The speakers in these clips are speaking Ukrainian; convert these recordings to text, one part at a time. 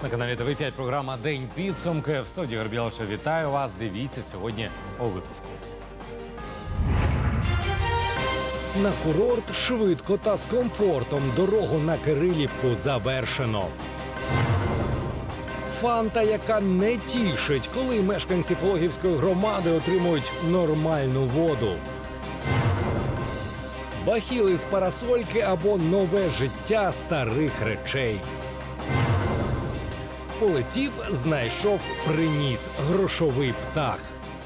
На каналі ТВ5 програма «День підсумки». В студії Горбілча вітаю вас. Дивіться сьогодні у випуску. На курорт швидко та з комфортом. Дорогу на Кирилівку завершено. Фанта, яка не тішить, коли мешканці Пологівської громади отримують нормальну воду. Бахіли з парасольки або нове життя старих речей. Полетів, знайшов, приніс грошовий птах.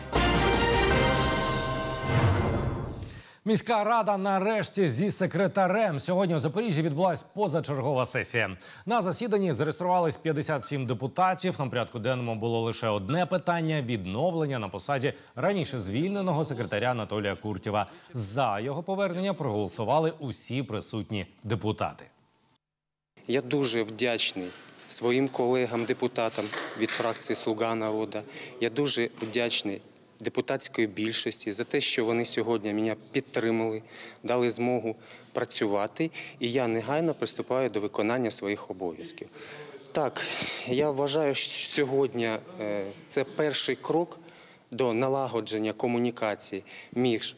Міська рада нарешті зі секретарем. Сьогодні у Запоріжжі відбулась позачергова сесія. На засіданні зареєструвались 57 депутатів. На порядку денному було лише одне питання – відновлення на посаді раніше звільненого секретаря Анатолія Куртєва. За його повернення проголосували усі присутні депутати. Я дуже вдячний своїм колегам-депутатам від фракції «Слуга народу». Я дуже вдячний депутатської більшості за те, що вони сьогодні мене підтримали, дали змогу працювати, і я негайно приступаю до виконання своїх обов'язків. Так, я вважаю, що сьогодні це перший крок до налагодження комунікації між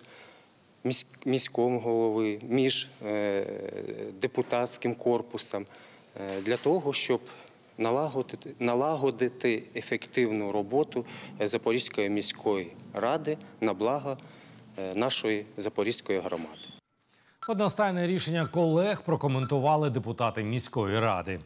міським головою, між депутатським корпусом, для того, щоб налагодити ефективну роботу Запорізької міської ради на благо нашої Запорізької громади. Одностайне рішення колег прокоментували депутати міської ради.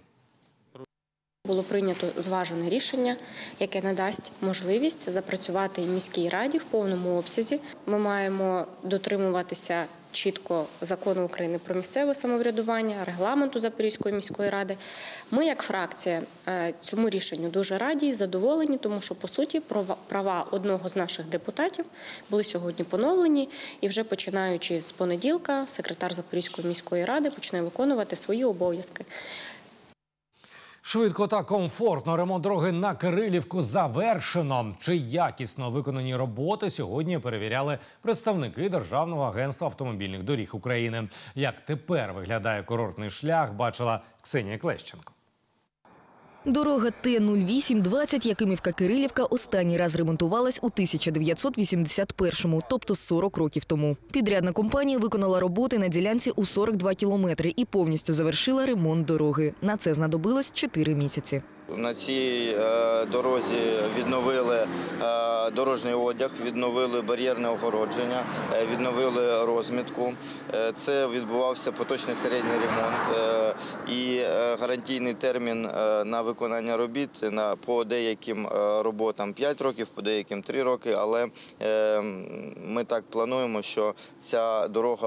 Було прийнято зважене рішення, яке надасть можливість запрацювати міській раді в повному обсязі. Ми маємо дотримуватися чітко Закону України про місцеве самоврядування, регламенту Запорізької міської ради. Ми, як фракція, цьому рішенню дуже раді і задоволені, тому що, по суті, права одного з наших депутатів були сьогодні поновлені, і вже починаючи з понеділка секретар Запорізької міської ради почне виконувати свої обов'язки. Швидко та комфортно ремонт дороги на Кирилівку завершено. Чи якісно виконані роботи сьогодні перевіряли представники Державного агентства автомобільних доріг України. Як тепер виглядає курортний шлях, бачила Ксенія Клещенко. Дорога Т-08-20 Якимівка-Кирилівка останній раз ремонтувалась у 1981-му, тобто 40 років тому. Підрядна компанія виконала роботи на ділянці у 42 кілометри і повністю завершила ремонт дороги. На це знадобилось 4 місяці. На цій дорозі відновили дорожній одяг, відновили бар'єрне огородження, відновили розмітку. Це відбувався поточний середній ремонт і гарантійний термін на виконання робіт по деяким роботам 5 років, по деяким 3 роки, але ми так плануємо, що ця дорога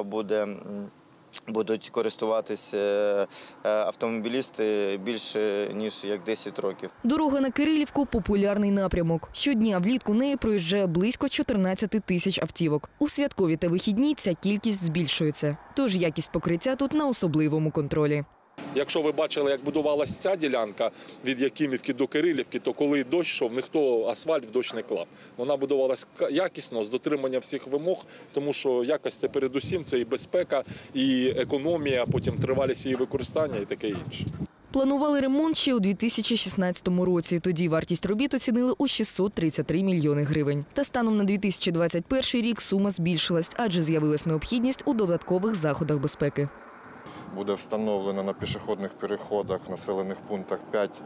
будуть користуватися автомобілісти більше, ніж як 10 років. Дорога на Кирилівку – популярний напрямок. Щодня влітку нею проїжджає близько 14 тисяч автівок. У святкові та вихідні ця кількість збільшується. Тож якість покриття тут на особливому контролі. Якщо ви бачили, як будувалася ця ділянка від Якимівки до Кирилівки, то коли дощ йшов, ніхто асфальт в дощ не клав. Вона будувалася якісно, з дотриманням всіх вимог, тому що якість це передусім, це і безпека, і економія, потім тривалість її використання і таке інше. Планували ремонт ще у 2016 році. Тоді вартість робіт оцінили у 633 мільйони гривень. Та станом на 2021 рік сума збільшилась, адже з'явилась необхідність у додаткових заходах безпеки. Буде встановлено на пішохідних переходах в населених пунктах 5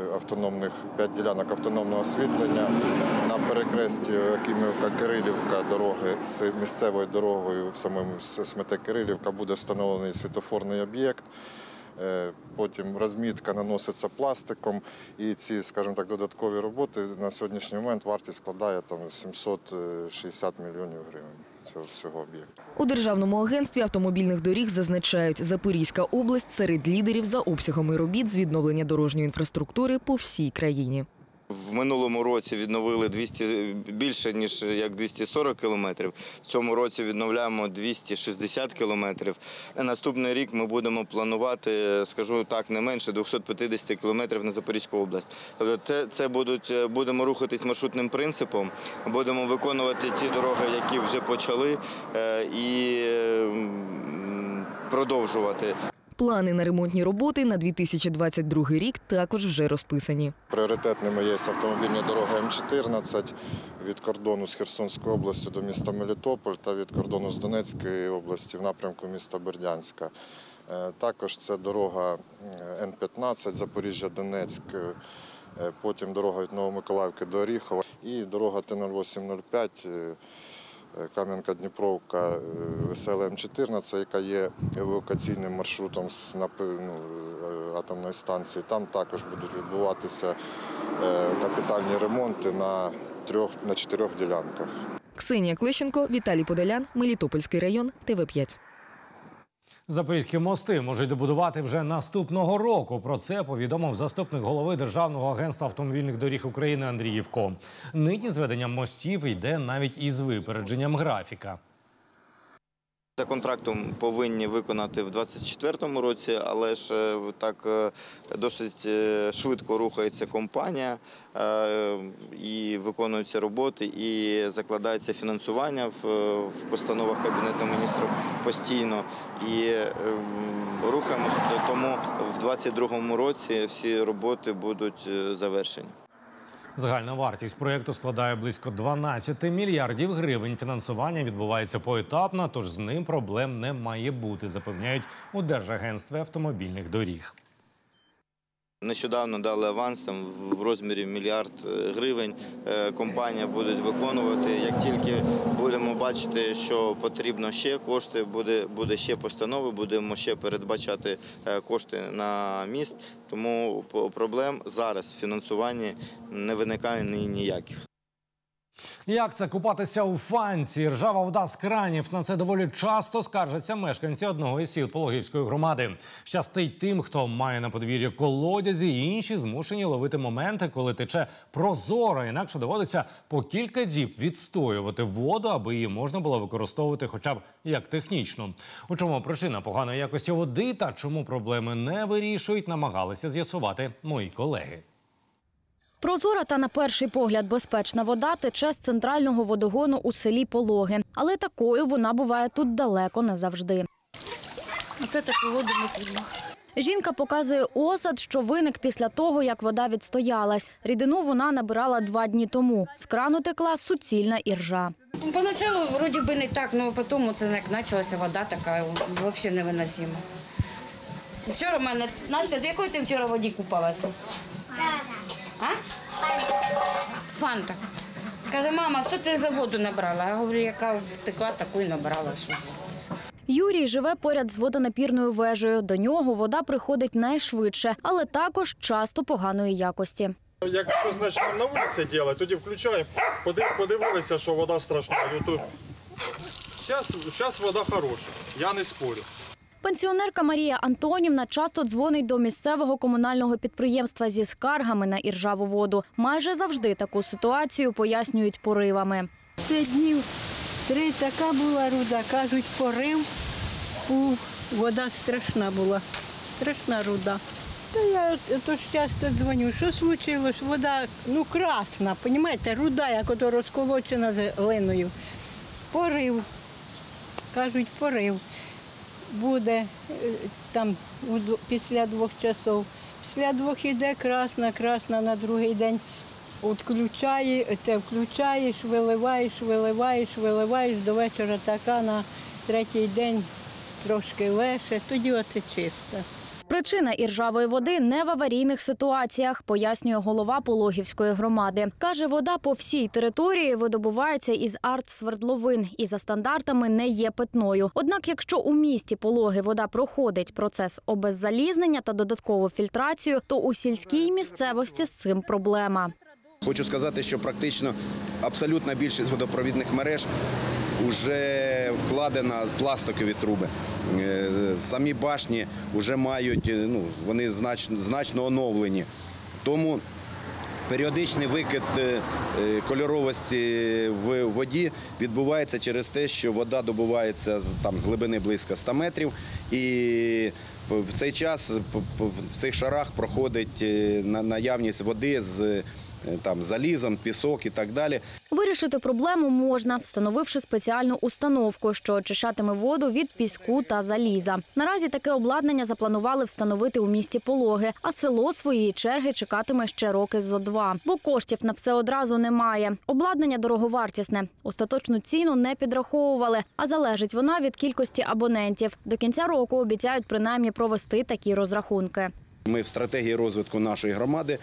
ділянок автономного освітлення. На перехресті Якимівка-Кирилівка дороги з місцевою дорогою в самому Смете-Кирилівка буде встановлений світлофорний об'єкт. Потім розмітка наноситься пластиком, і ці, скажімо так, додаткові роботи на сьогоднішній момент вартість складає 760 мільйонів гривень всього об'єкту. У Державному агентстві автомобільних доріг зазначають, Запорізька область серед лідерів за обсягами робіт з відновлення дорожньої інфраструктури по всій країні. В минулому році відновили більше, ніж 240 кілометрів. В цьому році відновляємо 260 кілометрів. Наступний рік ми будемо планувати, скажу так, не менше 250 кілометрів на Запорізьку область. Тобто будемо рухатись маршрутним принципом, будемо виконувати ті дороги, які вже почали, і продовжувати. Плани на ремонтні роботи на 2022 рік також вже розписані. Пріоритетними є автомобільні дороги М14 від кордону з Херсонською областю до міста Мелітополь та від кордону з Донецької області в напрямку міста Бердянська. Також це дорога Н15 Запоріжжя-Донецьк, потім дорога від Новомиколаївки до Оріхова і дорога Т-08-05 Кам'янка-Дніпровка, Веселе М14, яка є евакуаційним маршрутом з атомної станції. Там також будуть відбуватися капітальні ремонти на 4 ділянках. Ксенія Клещенко, Віталій Подолян, Мелітопольський район, ТВ5. Запорізькі мости можуть добудувати вже наступного року. Про це повідомив заступник голови Державного агентства автомобільних доріг України Андрій Євко. Нині зведення мостів йде навіть із випередженням графіка. За контрактом повинні виконати в 2024 році, але ж так досить швидко рухається компанія і виконуються роботи, і закладається фінансування в постановах Кабінету міністрів постійно. І рухаємося, тому в 2022 році всі роботи будуть завершені. Загальна вартість проєкту складає близько 12 мільярдів гривень. Фінансування відбувається поетапно, тож з ним проблем не має бути, запевняють у Держагентстві автомобільних доріг. Нещодавно дали аванс в розмірі 1 мільярд гривень. Компанія буде виконувати. Як тільки будемо бачити, що потрібно ще кошти, буде ще постанови, будемо ще передбачати кошти на міст. Тому проблем зараз в фінансуванні не виникає ніяких. Як це купатися у фанці? Ржава вода з кранів. На це доволі часто скаржаться мешканці одного із сіл Пологівської громади. Щастить тим, хто має на подвір'ї колодязі, і інші змушені ловити моменти, коли тече прозоро. Інакше доводиться по кілька діб відстоювати воду, аби її можна було використовувати хоча б як технічно. У чому причина поганої якості води та чому проблеми не вирішують, намагалися з'ясувати мої колеги. Прозора та, на перший погляд, безпечна вода тече з центрального водогону у селі Пологи. Але такою вона буває тут далеко не завжди. Це таку воду не п'ємо. Жінка показує осад, що виник після того, як вода відстоялась. Рідину вона набирала 2 дні тому. З крану текла суцільна іржа. Поначалу, вроді би, не так, але потім це як почалася вода така, взагалі невиносима. Вчора в мене... Настя, до якої ти вчора в воді купалася? А? Фанта. Каже, мама, що ти за воду набрала? Я говорю, яка текла, таку і набрала. Юрій живе поряд з водонапірною вежею. До нього вода приходить найшвидше, але також часто поганої якості. Якщо, значить, на вулиці робити, тоді включаємо, подивилися, що вода страшна. Зараз вода хороша, я не спорю. Пенсіонерка Марія Антонівна часто дзвонить до місцевого комунального підприємства зі скаргами на іржаву воду. Майже завжди таку ситуацію пояснюють поривами. Це днів 3 така була руда, кажуть, порив, вода страшна була, страшна руда. Та я тож часто дзвоню, що случилось, вода, красна, розумієте, руда, як ото розколочена з глиною. Порив, кажуть, порив. Буде там після 2 часов. Після 2 йде красна, на другий день включаєш, виливаєш, до вечора така, на 3-й день трошки легше, тоді оце чисто. Причина іржавої води не в аварійних ситуаціях, пояснює голова Пологівської громади. Каже, вода по всій території видобувається із артсвердловин і за стандартами не є питною. Однак, якщо у місті Пологи вода проходить процес обеззалізнення та додаткову фільтрацію, то у сільській місцевості з цим проблема. Хочу сказати, що практично абсолютна більшість водопровідних мереж вже вкладена пластикові труби. Самі башні вже мають, вони значно оновлені. Тому періодичний викид кольоровості в воді відбувається через те, що вода добувається з глибини близько 100 метрів. І в цей час в цих шарах проходить наявність води з там залізом, пісок і так далі. Вирішити проблему можна, встановивши спеціальну установку, що очищатиме воду від піску та заліза. Наразі таке обладнання запланували встановити у місті Пологи, а село своєї черги чекатиме ще роки зо два. Бо коштів на все одразу немає. Обладнання дороговартісне. Остаточну ціну не підраховували, а залежить вона від кількості абонентів. До кінця року обіцяють принаймні провести такі розрахунки. Ми в стратегії розвитку нашої громади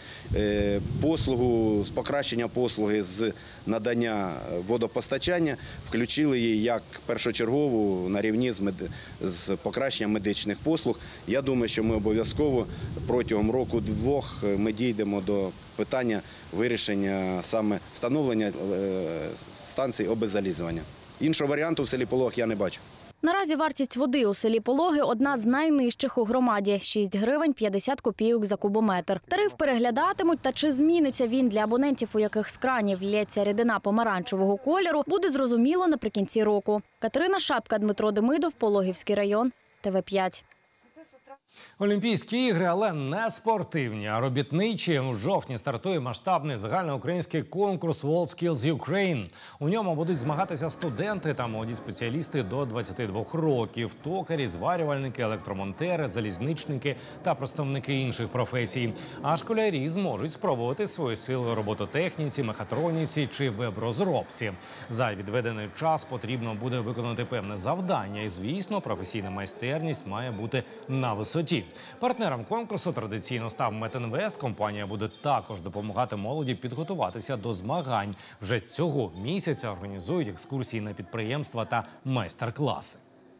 покращення послуги з надання водопостачання включили її як першочергову на рівні з покращенням медичних послуг. Я думаю, що ми обов'язково протягом року-двох ми дійдемо до питання вирішення саме встановлення станцій обеззалізування. Іншого варіанту в селі Полог я не бачу. Наразі вартість води у селі Пологи – одна з найнижчих у громаді – 6 гривень 50 копійок за кубометр. Тариф переглядатимуть, та чи зміниться він для абонентів, у яких з кранів лється рідина помаранчевого кольору, буде зрозуміло наприкінці року. Катерина Шапка, Дмитро Демидов, Пологівський район, ТВ5. Олімпійські ігри, але не спортивні, а робітничі. У жовтні стартує масштабний загальноукраїнський конкурс WorldSkills Ukraine. У ньому будуть змагатися студенти та молоді спеціалісти до 22 років, токарі, зварювальники, електромонтери, залізничники та представники інших професій. А школярі зможуть спробувати свої сили у робототехніці, мехатроніці чи веб-розробці. За відведений час потрібно буде виконати певне завдання. І, звісно, професійна майстерність має бути на висоті. Партнером конкурсу традиційно став Метінвест. Компанія буде також допомагати молоді підготуватися до змагань. Вже цього місяця організують екскурсії на підприємства та майстер-класи.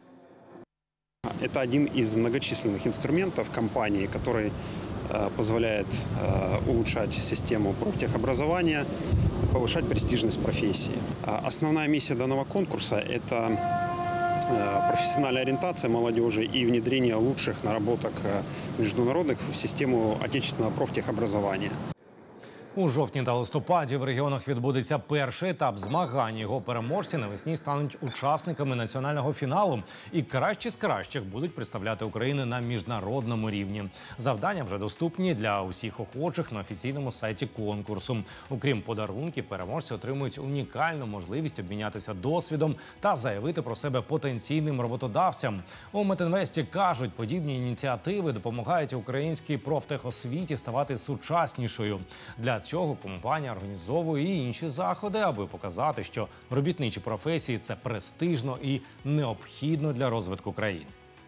Это один из многочисленных инструментов компании, который позволяет улучшать систему профтехобразования, повышать престижность профессии. Основная миссия данного конкурса – это профессиональная ориентация молодежи и внедрение лучших наработок международных в систему отечественного профтехобразования. У жовтні та листопаді в регіонах відбудеться перший етап змагань. Його переможці навесні стануть учасниками національного фіналу. І кращі з кращих будуть представляти Україну на міжнародному рівні. Завдання вже доступні для усіх охочих на офіційному сайті конкурсу. Окрім подарунків, переможці отримують унікальну можливість обмінятися досвідом та заявити про себе потенційним роботодавцям. У Метінвесті кажуть, подібні ініціативи допомагають українській профтехосвіті ставати сучаснішою. Для цього компанія організовує і інші заходи, аби показати, що робітничі професії – це престижно і необхідно для розвитку країни.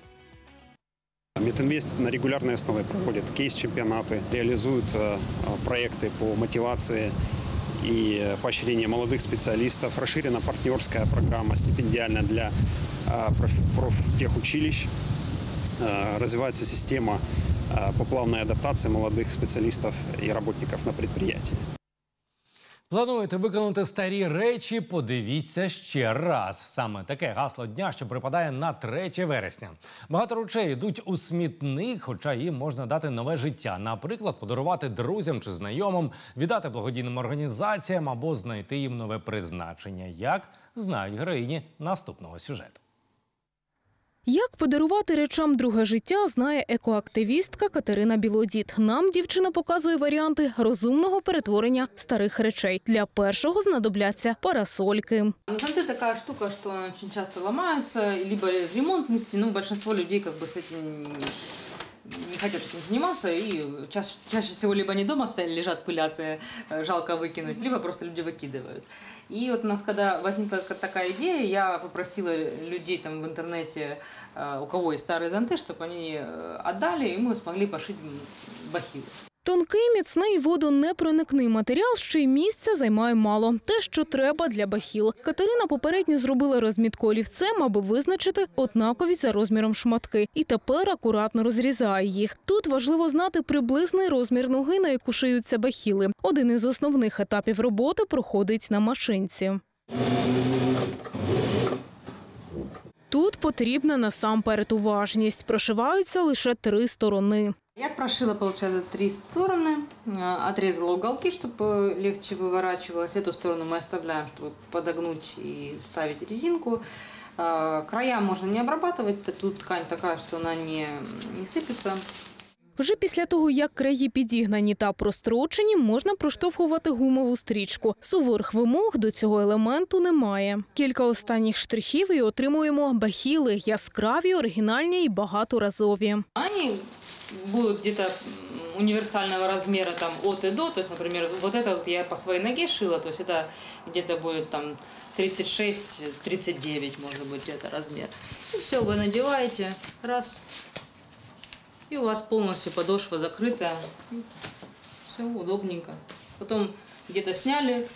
Метінвест на регулярной основе проводит кейс-чемпионаты, реализует проекты по мотивации и поощрению молодых специалистов. Расширена партнерская программа стипендиальная для профтехучилищ. Развивается система по плавной адаптации молодых специалистов и работников на предприятии. Плануєте виконати старі речі? Подивіться ще раз. Саме таке гасло дня, що припадає на 3 вересня. Багато речей йдуть у смітник, хоча їм можна дати нове життя. Наприклад, подарувати друзям чи знайомим, віддати благодійним організаціям або знайти їм нове призначення. Як? Знають героїні наступного сюжету. Як подарувати речам друге життя, знає екоактивістка Катерина Білодід. Нам дівчина показує варіанти розумного перетворення старих речей. Для першого знадобляться парасольки. Зонты такая штука, что очень часто ломаются, либо ремонт внести, но большинство людей как бы с этим не хотят этим заниматься, и чаще всего либо не дома стояли, лежат, пылятся, жалко выкинуть, либо просто люди выкидывают. И вот у нас, когда возникла такая идея, я попросила людей там в интернете, у кого есть старые зонты, чтобы они отдали, и мы смогли пошить бахилы. Тонкий, міцний, водонепроникний матеріал ще й місця займає мало. Те, що треба для бахіл. Катерина попередньо зробила розмітку олівцем, аби визначити однакові за розміром шматки. І тепер акуратно розрізає їх. Тут важливо знати приблизний розмір ноги, на яку шиються бахіли. Один із основних етапів роботи проходить на машинці. Тут потрібна насамперед уважність. Прошиваються лише 3 сторони. Я прошила, получается, 3 стороны, отрезала уголки, чтобы легче выворачивалось. Эту сторону мы оставляем, чтобы подогнуть и вставить резинку. Края можно не обрабатывать, тут ткань такая, что она не сыпется. Вже після того, як краї підігнані та прострочені, можна проштовхувати гумову стрічку. Суворих вимог до цього елементу немає. Кілька останніх штрихів і отримуємо бахіли – яскраві, оригінальні і багаторазові. Вони будуть где-то универсального размера там от и до, то есть, например, вот это вот я по своей ноге шила, то есть это где-то будет там 36-39, может быть, где-то размер. И все, вы надеваете, раз, и у вас полностью подошва закрытая, все удобненько. Потом где-то сняли,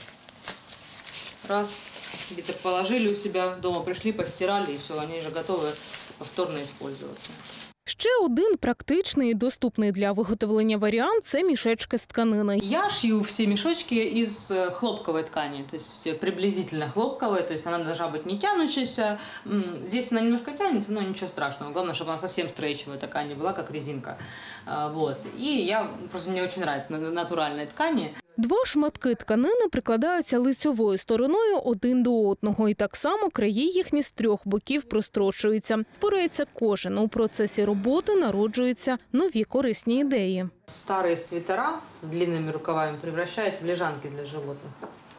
раз, где-то положили у себя, дома пришли, постирали, и все, они уже готовы повторно использоваться. Ще один практичний і доступний для виготовлення варіант – це мішечки з тканини. Я шью все мешочки из хлопковой ткани, то есть приблизительно хлопковой, то есть она должна быть не тянущаяся. Здесь она немножко тянется, но ничего страшного. Главное, чтобы она совсем стрейчевая такая не была, как резинка. Вот. И мне очень нравятся натуральные ткани. Два шматки тканини прикладаються лицьовою стороною один до одного. І так само краї їхні з трьох боків прострочуються. Впорається кожен. У процесі роботи народжуються нові корисні ідеї. Старые свитера с длинными рукавами превращают в лежанки для животных.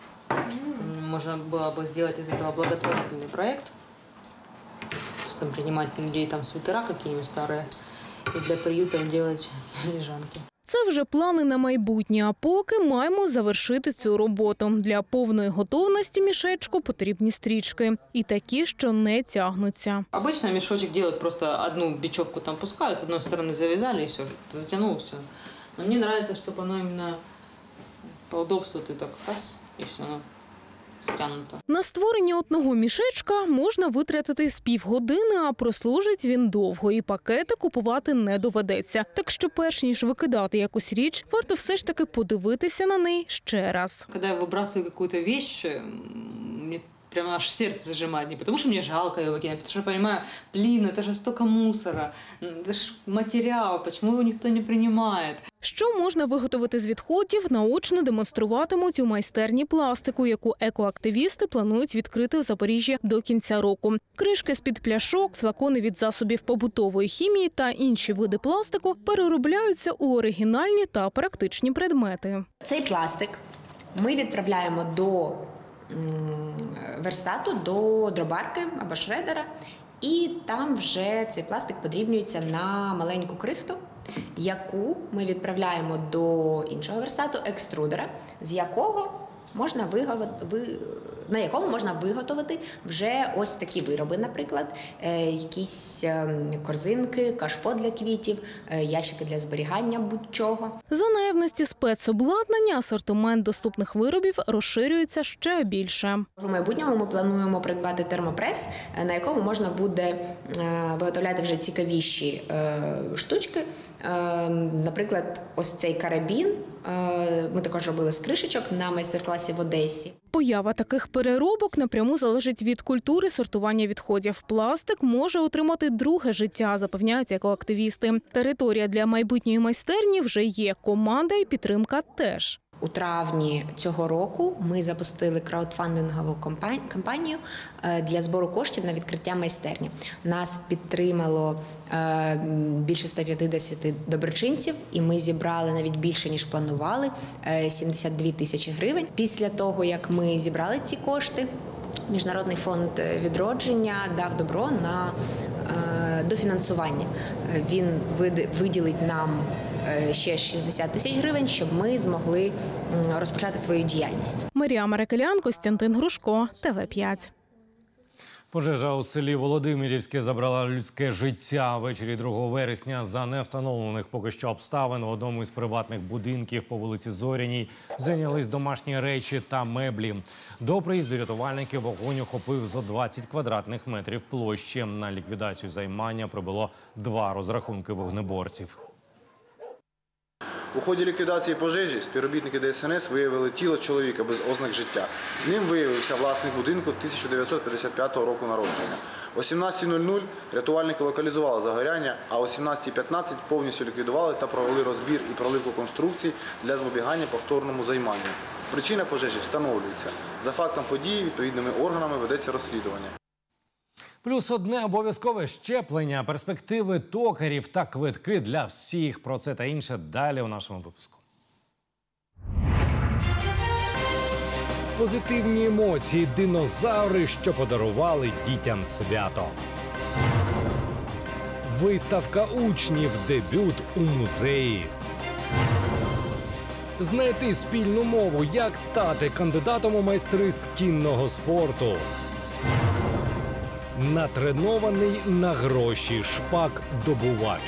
Можно было бы сделать из этого благотворительный проект. Просто принимать людей там свитера какие-нибудь старые и для приютов делать лежанки. Це вже плани на майбутнє, а поки маємо завершити цю роботу. Для повної готовності мішечку потрібні стрічки. І такі, що не тягнуться. Обычно мешочек делают просто одну бечевку там пускают, с одной стороны завязали и все, затянул все. Но мне нравится, чтобы оно именно по удобству ты так раз и все стянуто. На створення одного мішечка можна витратити з півгодини, а прослужить він довго. І пакети купувати не доведеться. Так що перш ніж викидати якусь річ, варто все ж таки подивитися на неї ще раз. Когда я выбрасываю какую-то вещь, мне прямо аж сердце зажимает. Не потому что мне жалко ее выкинуть, потому что я понимаю, это же столько мусора, это же материал, почему его никто не принимает. Що можна виготовити з відходів, наочно демонструватимуть у майстерні пластику, яку екоактивісти планують відкрити в Запоріжжі до кінця року. Кришки з-під пляшок, флакони від засобів побутової хімії та інші види пластику переробляються у оригінальні та практичні предмети. Цей пластик ми відправляємо до верстату, до дробарки або шредера, і там вже цей пластик подрібнюється на маленьку крихту, яку ми відправляємо до іншого верстату, екструдера, з якого на якому можна виготовити вже ось такі вироби, наприклад, якісь корзинки, кашпо для квітів, ящики для зберігання будь-чого. За наявності спецобладнання асортимент доступних виробів розширюється ще більше. У майбутньому ми плануємо придбати термопрес, на якому можна буде виготовляти вже цікавіші штучки. Наприклад, ось цей карабін ми також робили з кришечок на майстер-класі в Одесі. Поява таких переробок напряму залежить від культури сортування відходів. Пластик може отримати друге життя, запевняють екоактивісти. Територія для майбутньої майстерні вже є, команда і підтримка теж. У травні цього року ми запустили краудфандингову кампанію для збору коштів на відкриття майстерні. Нас підтримало більше 150 доброчинців, і ми зібрали навіть більше, ніж планували, 72 тисячі гривень. Після того, як ми зібрали ці кошти, Міжнародний фонд відродження дав добро на дофінансування. Він виділить нам ще 60 тисяч гривень, щоб ми змогли розпочати свою діяльність. Марія Марекелян, Костянтин Грушко, ТВ5. Пожежа у селі Володимирівське забрала людське життя. Ввечері 2 вересня за невстановлених поки що обставин в одному із приватних будинків по вулиці Зоряній зайнялись домашні речі та меблі. До приїзду рятувальників вогонь охопив зо 20 квадратних метрів площі. На ліквідацію займання прибуло 2 розрахунки вогнеборців. У ході ліквідації пожежі співробітники ДСНС виявили тіло чоловіка без ознак життя. Ним виявився власник будинку 1955 року народження. О 17:00 рятувальники локалізували загоряння, а о 17:15 повністю ліквідували та провели розбір і проливку конструкцій для запобігання повторному займанню. Причина пожежі встановлюється. За фактом події відповідними органами ведеться розслідування. Плюс одне обов'язкове щеплення, перспективи токарів та квитки для всіх. Про це та інше далі у нашому випуску. Позитивні емоції, динозаври, що подарували дітям свято. Виставка учнів, дебют у музеї. Знайти спільну мову, як стати кандидатом у майстри з кінного спорту. Натренований на гроші шпак-добувач.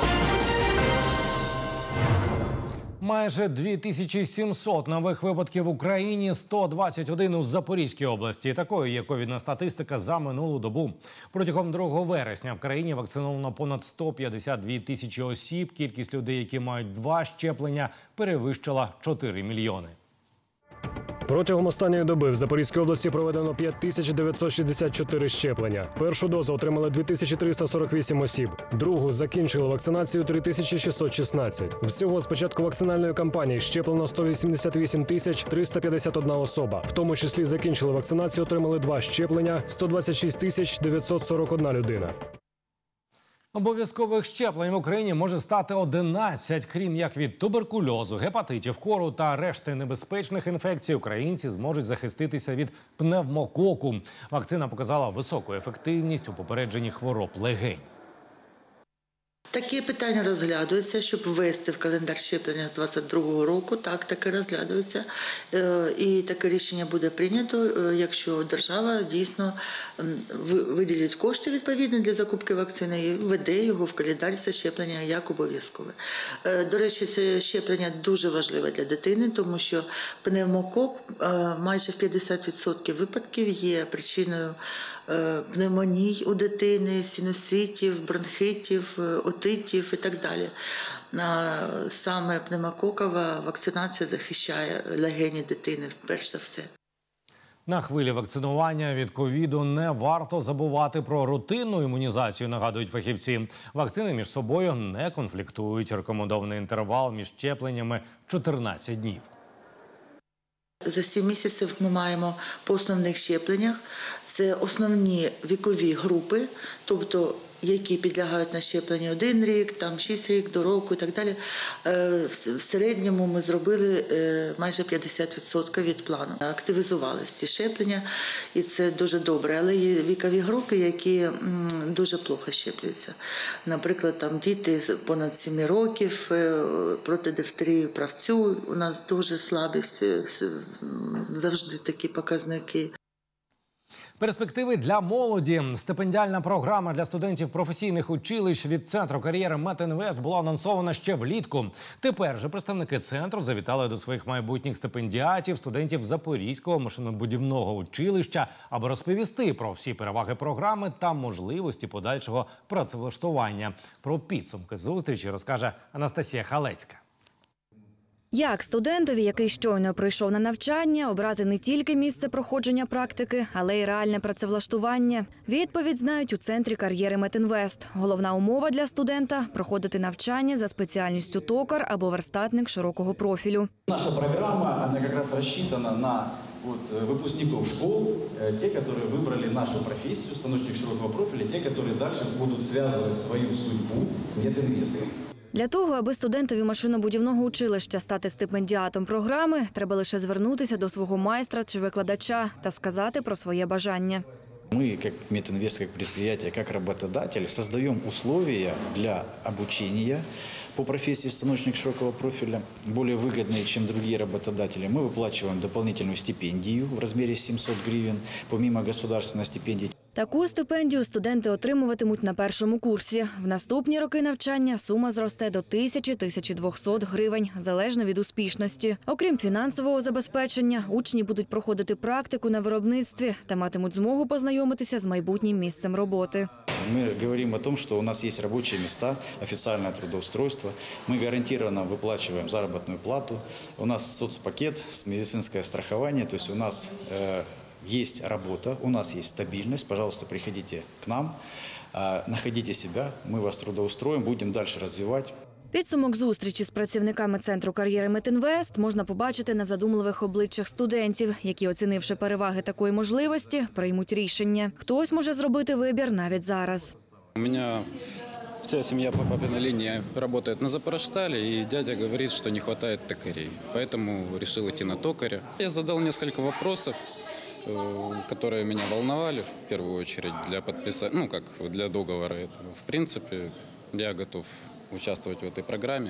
Майже 2700 нових випадків в Україні, 121 у Запорізькій області. Такою є ковідна статистика за минулу добу. Протягом 2 вересня в країні вакциновано понад 152 тисячі осіб. Кількість людей, які мають 2 щеплення, перевищила 4 мільйони. Протягом останньої доби в Запорізькій області проведено 5964 щеплення. Першу дозу отримали 2348 осіб. Другу закінчили вакцинацію 3616. Всього з початку вакцинальної кампанії щеплено 188 351 особа. В тому числі закінчили вакцинацію, отримали 2 щеплення, 126 941 людина. Обов'язкових щеплень в Україні може стати 11. Крім як від туберкульозу, гепатитів, кору та решти небезпечних інфекцій, українці зможуть захиститися від пневмококу. Вакцина показала високу ефективність у попередженні хвороб легень. Такі питання розглядаються, щоб ввести в календар щеплення з 2022 року. Так, таке розглядаються. І таке рішення буде прийнято, якщо держава дійсно виділить кошти відповідні для закупки вакцини і введе його в календар це щеплення як обов'язкове. До речі, це щеплення дуже важливе для дитини, тому що пневмокок майже в 50% випадків є причиною пневмоній у дитини, синуситів, бронхитів, отитів і так далі. Саме пневмококова вакцинація захищає легені дитини, перш за все. На хвилі вакцинування від ковіду не варто забувати про рутинну імунізацію, нагадують фахівці. Вакцини між собою не конфліктують. Рекомендований інтервал між щепленнями – 14 днів. За 7 місяців ми маємо по основних щепленнях. Це основні вікові групи, тобто які підлягають на щеплення 1 рік, там 6 років, до року і так далі. В середньому ми зробили майже 50% від плану. Активізувалися ці щеплення, і це дуже добре. Але є вікові групи, які дуже плохо щеплюються. Наприклад, там діти понад 7 років, проти дифтерії, правцю у нас дуже слабі, завжди такі показники. Перспективи для молоді. Стипендіальна програма для студентів професійних училищ від Центру кар'єри Метінвест була анонсована ще влітку. Тепер же представники центру завітали до своїх майбутніх стипендіатів, студентів Запорізького машинобудівного училища, аби розповісти про всі переваги програми та можливості подальшого працевлаштування. Про підсумки зустрічі розкаже Анастасія Халецька. Як студентові, який щойно прийшов на навчання, обрати не тільки місце проходження практики, але й реальне працевлаштування? Відповідь знають у Центрі кар'єри Метінвест. Головна умова для студента – проходити навчання за спеціальністю токар або верстатник широкого профілю. Наша програма, вона якраз розрахована на выпускников школ, те, которые выбрали нашу профессию, станочник широкого профиля, те, которые дальше будут связывать свою судьбу с Метінвестом. Для того, аби студентові машинобудівного училища стати стипендіатом програми, треба лише звернутися до свого майстра чи викладача та сказати про своє бажання. Мы, как Метінвест, как предприятие, как работодатель, создаем условия для обучения по профессии станочник широкого профиля, более выгодные, чем другие работодатели. Мы выплачиваем дополнительную стипендию в размере 700 гривен, помимо государственной стипендии. Таку стипендію студенти отримуватимуть на першому курсі. В наступні роки навчання сума зросте до 1000–1200 гривень, залежно від успішності. Окрім фінансового забезпечення, учні будуть проходити практику на виробництві та матимуть змогу познайомитися з майбутнім місцем роботи. Мы говорим о том, что у нас есть рабочие места, официальное трудоустройство. Мы гарантированно выплачиваем заработную плату. У нас соцпакет, медицинское страхование, то есть у нас есть работа, у нас есть стабильность. Пожалуйста, приходите к нам, находите себя, мы вас трудоустроим, будем дальше развивать. Підсумок зустрічі з працівниками Центру кар'єри Метінвест можна побачити на задумливих обличчях студентів, які, оцінивши переваги такої можливості, приймуть рішення. Хтось може зробити вибір навіть зараз. У мене вся семья по папиной линии работает на Запорожстале, и дядя говорит, что не хватает токарей. Поэтому решил идти на токаря. Я задал несколько вопросов, которые меня волновали в первую очередь для подписания, для договора этого. В принципе, я готов участвовать в этой программе.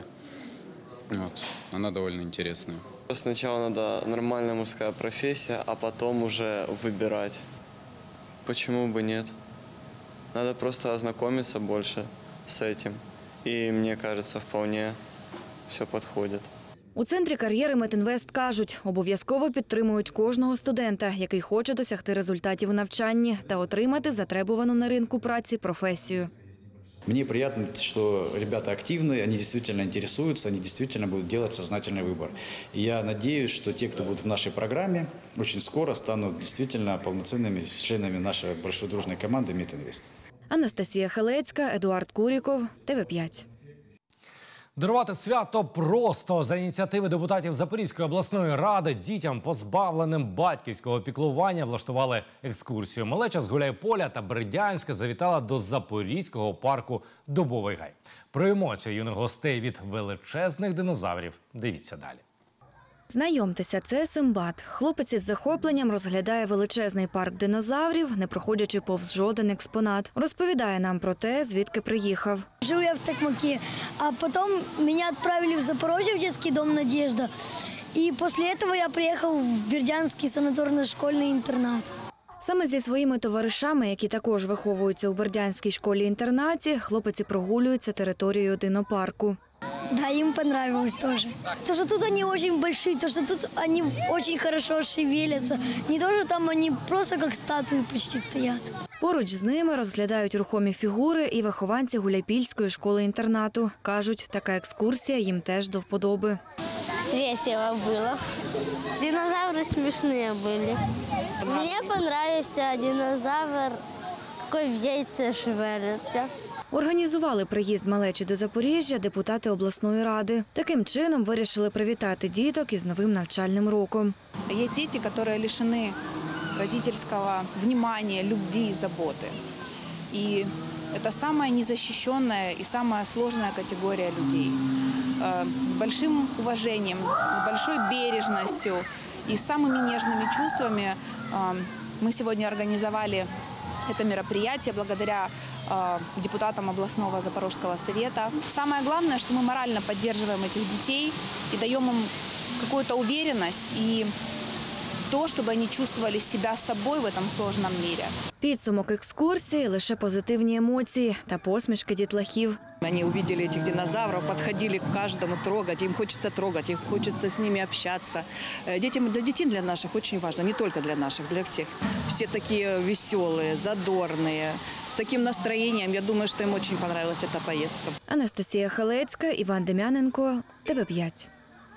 Она довольно интересная. Сначала надо нормальная мужская профессия, а потом уже выбирать. Почему бы нет? Надо просто ознакомиться больше с этим. И мне кажется, вполне все подходит. У Центрі кар'єри Метінвест кажуть, обов'язково підтримують кожного студента, який хоче досягти результатів у навчанні та отримати затребувану на ринку праці професію. Мне приятно, что ребята активные, они действительно интересуются, они действительно будут делать сознательный выбор. И я надеюсь, что те, кто будет в нашей программе, очень скоро станут действительно полноценными членами нашей большой дружной команды Метінвест. Анастасія Хелецька, Едуард Куріков, ТВ5. Дарувати свято просто. За ініціативи депутатів Запорізької обласної ради дітям, позбавленим батьківського піклування, влаштували екскурсію. Малеча з Гуляйполя та Бердянська завітала до Запорізького парку «Дубовий гай». Про емоції юних гостей від величезних динозаврів дивіться далі. Знайомтеся, це Симбад. Хлопець із захопленням розглядає величезний парк динозаврів, не проходячи повз жоден експонат. Розповідає нам про те, звідки приїхав. Жил я в Токмаке, а потом меня отправили в Запорожье в детский дом «Надежда». И после этого я приехал в Бердянский санаторно-школьный интернат. Саме зі своїми товаришами, які також виховуються у Бердянській школі-інтернаті, хлопець і прогулюється територією динопарку. Да, им понравилось тоже. То, что тут они очень большие, то, что тут они очень хорошо шевелятся. Не то, что там они просто как статуи почти стоят. Поруч з ними розглядають рухомі фігури і вихованці Гуляйпільської школи-інтернату. Кажуть, така екскурсія їм теж до вподоби. Весело было. Динозавры смешные были. Мне понравился динозавр, какой в яйце шевелится. Організували приїзд малечі до Запоріжжя депутати обласної ради. Таким чином вирішили привітати діток із новим навчальним роком. Є діти, які лишені родительського внимания, любви і заботи. І це самая незащищенная и самая сложная категория людей. С большим уважением, с большой бережностью и с самыми нежными чувствами мы сегодня организовали это мероприятие благодаря депутатам областного Запорожского совета. Самое главное, что мы морально поддерживаем этих детей и даем им какую-то уверенность и то, чтобы они чувствовали себя собой в этом сложном мире. Підсумок екскурсії – лише позитивні емоції та посмішки дітлахів. Они увидели этих динозавров, подходили к каждому трогать, им хочется с ними общаться. Для детей для наших очень важно, не только для наших, для всех. Все такие веселые, задорные, с таким настроением. Я думаю, что им очень понравилась эта поездка. Анастасія Хелецька, Іван Дем'яненко, ТВ5.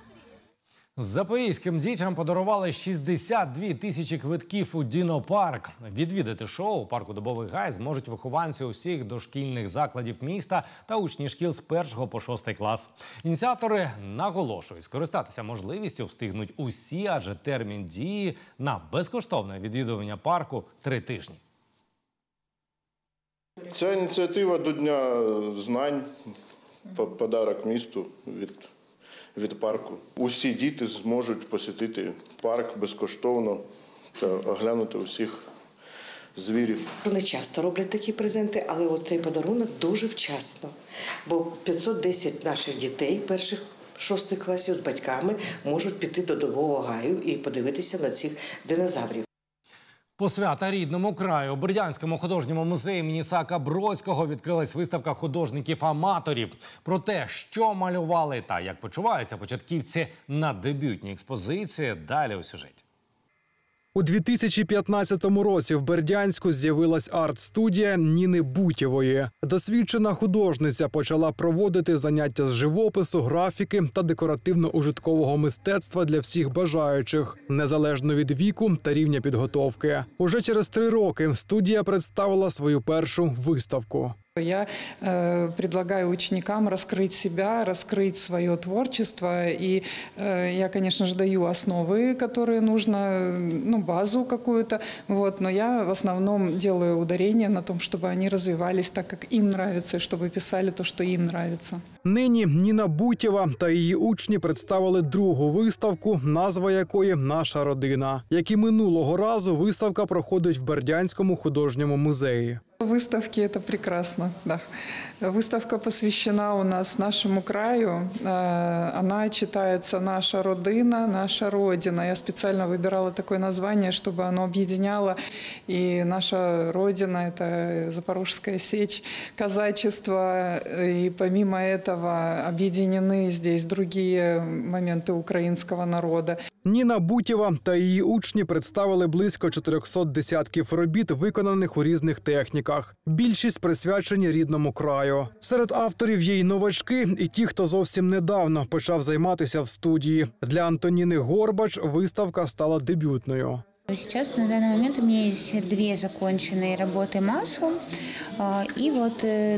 Запорізьким дітям подарували 62 тисячі квитків у Дінопарк. Відвідати шоу у парку «Дубовий гай» зможуть вихованці усіх дошкільних закладів міста та учні шкіл з 1 по 6 клас. Ініціатори наголошують, скористатися можливістю встигнуть усі, адже термін дії на безкоштовне відвідування парку – 3 тижні. Ця ініціатива до Дня знань, подарок місту від парку. Усі діти зможуть посетити парк безкоштовно та оглянути усіх звірів. Не часто роблять такі презенти, але от цей подарунок дуже вчасно. Бо 510 наших дітей перших 6 класів з батьками можуть піти до Дубового гаю і подивитися на цих динозаврів. Посвята рідному краю. У Бердянському художньому музеї імені Ісаака Бродського відкрилась виставка художників-аматорів. Про те, що малювали та як почуваються початківці на дебютній експозиції, далі у сюжеті. У 2015 році в Бердянську з'явилась арт-студія Ніни Бутєвої. Досвідчена художниця почала проводити заняття з живопису, графіки та декоративно-ужиткового мистецтва для всіх бажаючих, незалежно від віку та рівня підготовки. Уже через 3 роки студія представила свою першу виставку. Я предлагаю ученикам раскрыть себя, раскрыть свое творчество. И я, конечно же, даю основы, которые нужно, базу какую-то. Но я в основном делаю ударение на том, чтобы они развивались так, как им нравится, и чтобы писали то, что им нравится. Нині Ніна Бутєва та її учні представили другу виставку, назва якої «Наша родина». Як і минулого разу, виставка проходить в Бердянському художньому музеї. Выставки – это прекрасно, да. Выставка посвящена у нас нашему краю. Она читается «Наша родина», «Наша родина». Я специально выбирала такое название, чтобы оно объединяло. И наша родина – это Запорожская сечь, казачество. И помимо этого объединены здесь другие моменты украинского народа. Ніна Бутєва та її учні представили близько 400 десятків робіт, виконаних у різних техніках. Більшість присвячені рідному краю. Серед авторів є й новачки, і ті, хто зовсім недавно почав займатися в студії. Для Антоніни Горбач виставка стала дебютною. Сейчас на данный момент у меня есть 2 законченные работы маслом и 2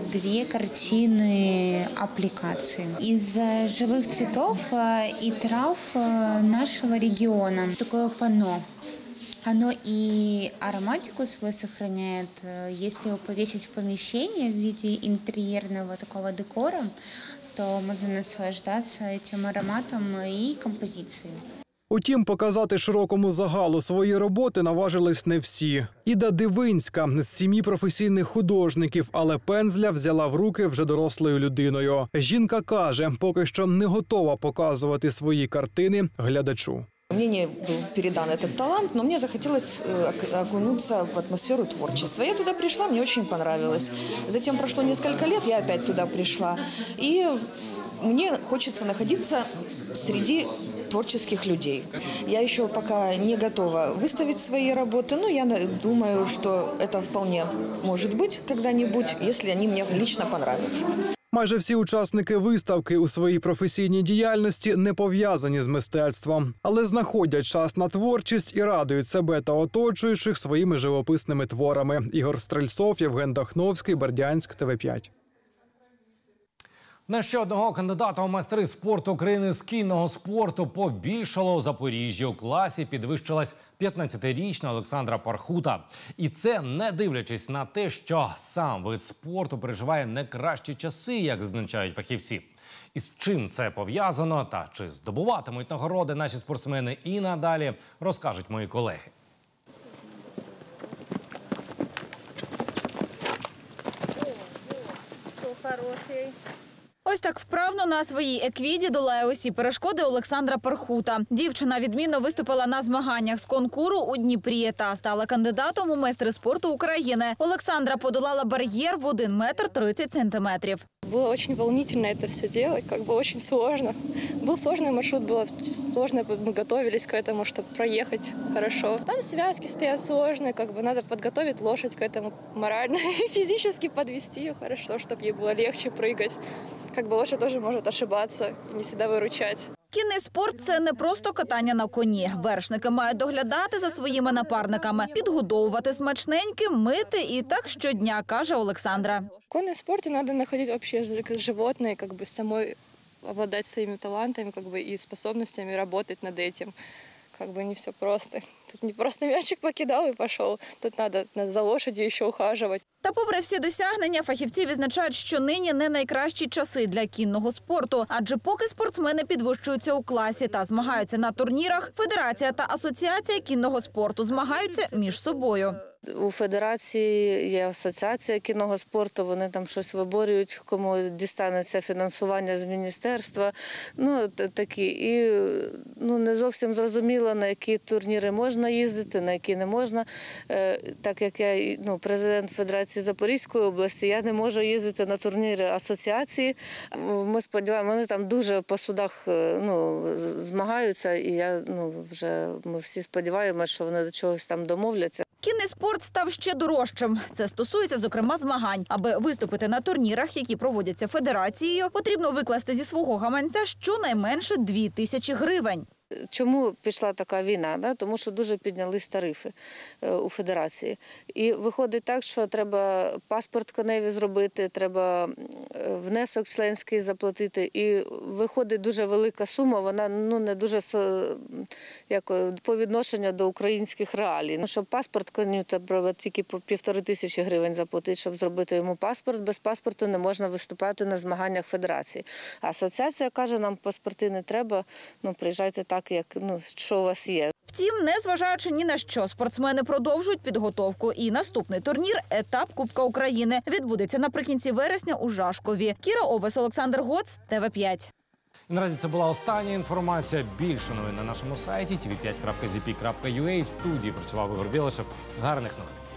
картины аппликации. Из живых цветов и трав нашего региона. Такое панно. Оно и ароматику свою сохраняет. Если его повесить в помещение в виде интерьерного такого декора, то можно наслаждаться этим ароматом и композицией. Утім, показати широкому загалу свої роботи наважились не всі. Іда Дивинська з сім'ї професійних художників, але пензля взяла в руки вже дорослою людиною. Жінка каже, поки що не готова показувати свої картини глядачу. Мне не был передан этот талант, но мне захотелось окунуться в атмосферу творчества. Я туда пришла, мне очень понравилось. Затем прошло несколько лет, я опять туда пришла. И мне хочется находиться среди творческих людей. Я еще пока не готова выставить свои работы, но я думаю, что это вполне может быть когда-нибудь, если они мне лично понравятся. Майже всі учасники виставки у своїй професійній діяльності не пов'язані з мистецтвом, але знаходять час на творчість і радують себе та оточуючих своїми живописними творами. Ігор Стрельцов, Євген Дахновський, Бердянськ, ТВ5. На ще одного кандидата у майстри спорту України з кінного спорту побільшало у Запоріжжі. У класі підвищилась 15-річна Олександра Пархута. І це не дивлячись на те, що сам вид спорту переживає не кращі часи, як зазначають фахівці. І з чим це пов'язано та чи здобуватимуть нагороди наші спортсмени і надалі, розкажуть мої колеги. Ось так вправно на своїй еквіді долає усі перешкоди Олександра Пархута. Дівчина відмінно виступила на змаганнях з конкуру у Дніпрі та стала кандидатом у майстри спорту України. Олександра подолала бар'єр в 1 метр 30 сантиметрів. Было очень волнительно это все делать, очень сложно. Был сложный маршрут, было сложно, мы готовились к этому, чтобы проехать хорошо. Там связки стоят сложные, надо подготовить лошадь к этому морально и физически подвести ее хорошо, чтобы ей было легче прыгать. Лошадь тоже может ошибаться, не всегда выручать. Кінний спорт – це не просто катання на коні. Вершники мають доглядати за своїми напарниками, підгодовувати смачненьким, мити і так щодня, каже Олександра. В конном спорте надо находить общее животное, самой обладать своими талантами, и способностями работать над этим. Не все просто. Тут не просто мячик покидал и пошел. Тут надо за лошадью еще ухаживать. Та попри всі досягнення, фахівці відзначають, що нині не найкращі часи для кінного спорту. Адже поки спортсмени підвищуються у класі та змагаються на турнірах, Федерація та Асоціація кінного спорту змагаються між собою. У Федерації є Асоціація кінного спорту, вони там щось виборюють, кому дістанеться фінансування з міністерства. Такі. І не зовсім зрозуміло, на які турніри можна їздити, на які не можна. Так як я президент Федерації Запорізької області, я не можу їздити на турніри асоціації. Ми сподіваємося, вони там дуже по судах змагаються, і ми всі сподіваємося, що вони до чогось там домовляться. Кінний спорт став ще дорожчим. Це стосується, зокрема, змагань. Аби виступити на турнірах, які проводяться федерацією, потрібно викласти зі свого гаманця щонайменше 2000 гривень. Чому пішла така війна? Тому що дуже піднялись тарифи у федерації. І виходить так, що треба паспорт коневі зробити, треба внесок членський заплатити. І виходить дуже велика сума, вона не дуже по відношенню до українських реалій. Щоб паспорт коню, треба тільки по 1500 гривень заплатити, щоб зробити йому паспорт. Без паспорту не можна виступати на змаганнях федерації. Асоціація каже, нам паспорти не треба, приїжджайте так, що у вас є. Втім, незважаючи ні на що, спортсмени продовжують підготовку. І наступний турнір – етап Кубка України. Відбудеться наприкінці вересня у Жашкові. Кіра Овес, Олександр Гоц, ТВ5. Наразі це була остання інформація. Більше новин на нашому сайті tv5.zp.ua. В студії працював Ігор Білишев. Гарних новин.